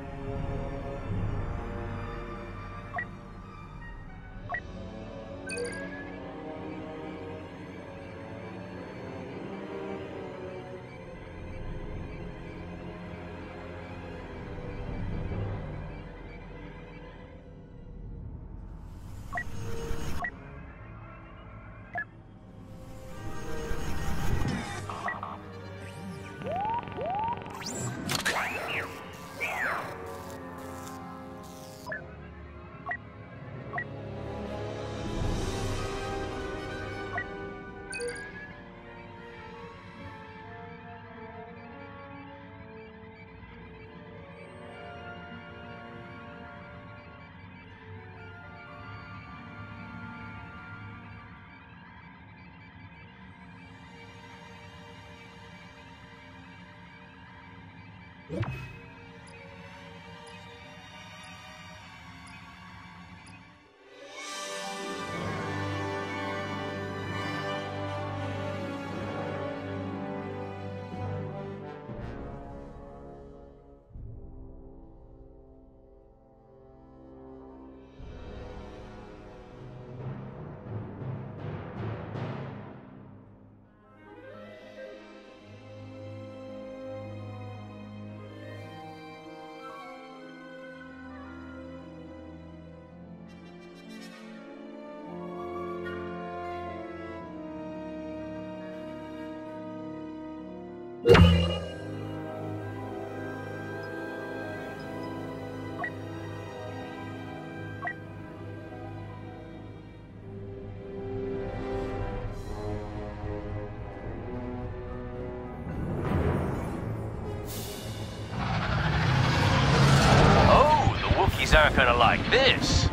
Aren't gonna like this.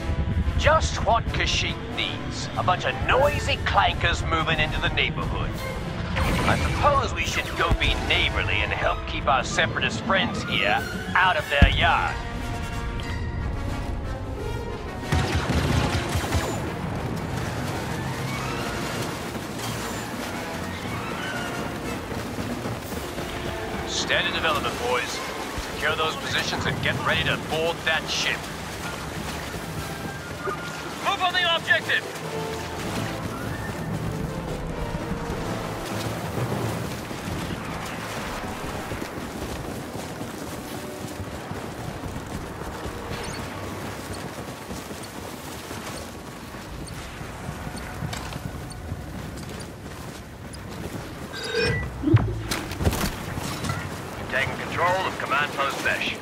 Just what Kashyyyk needs. A bunch of noisy clankers moving into the neighborhood. I suppose we should go be neighborly and help keep our separatist friends here out of their yard. Standard development, boys. Secure those positions and get ready to board that ship. Move on the objective! Taking control of Command Post Mesh.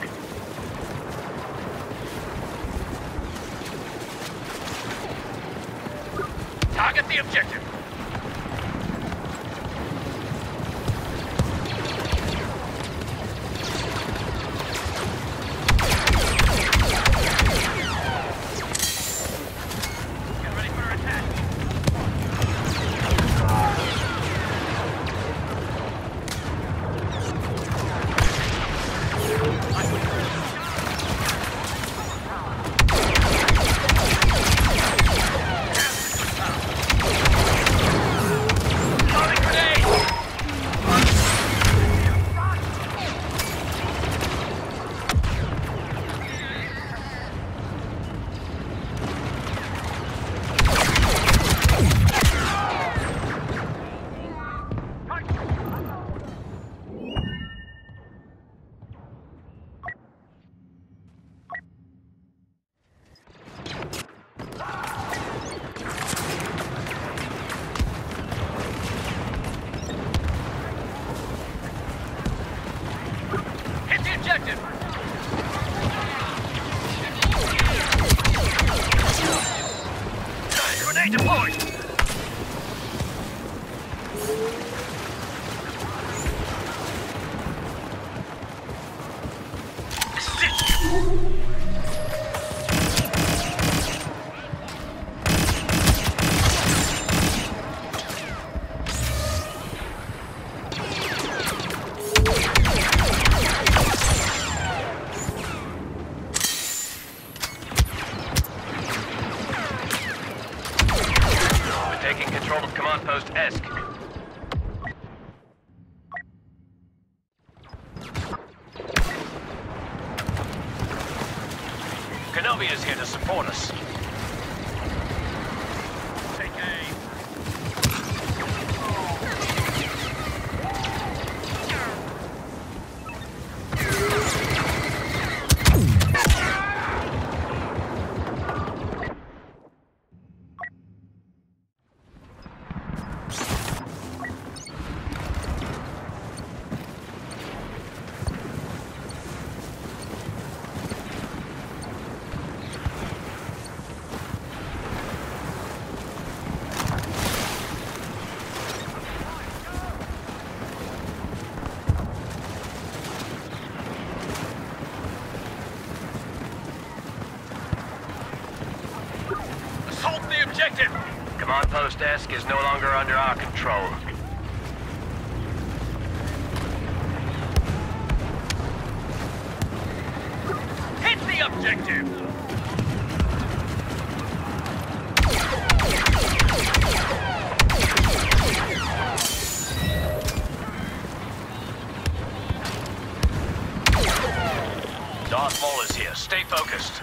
Target the objective. Get ready for attack. Objective! Grenade deployed! Taking control of Command Post Esk. Kenobi is here to support us. Take aim. Assault the objective! Command Post Esk is no longer under our control. Hit the objective! Darth Maul is here. Stay focused.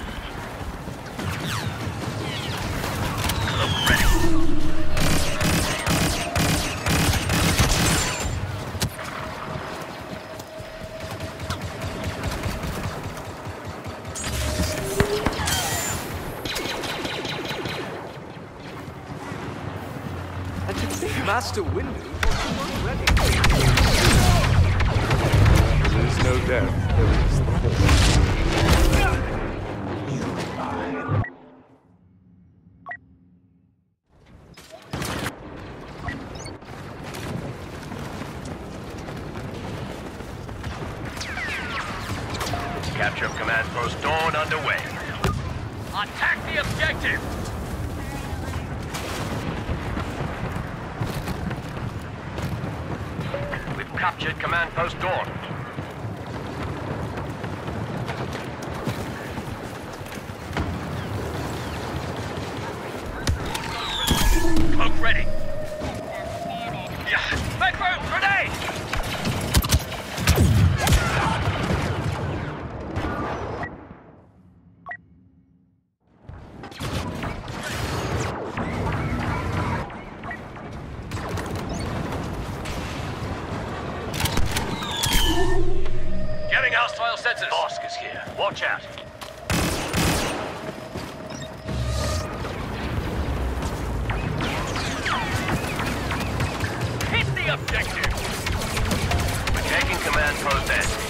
Master Windu was ready. There is no doubt there is the Force. Capture of Command Post Dawn underway. Attack the objective! Captured Command Post Dawn. Cloak ready. Yeah. Back row, grenade! Getting hostile sensors. Bosk is here. Watch out. Hit the objective. We're taking Command Post Esk.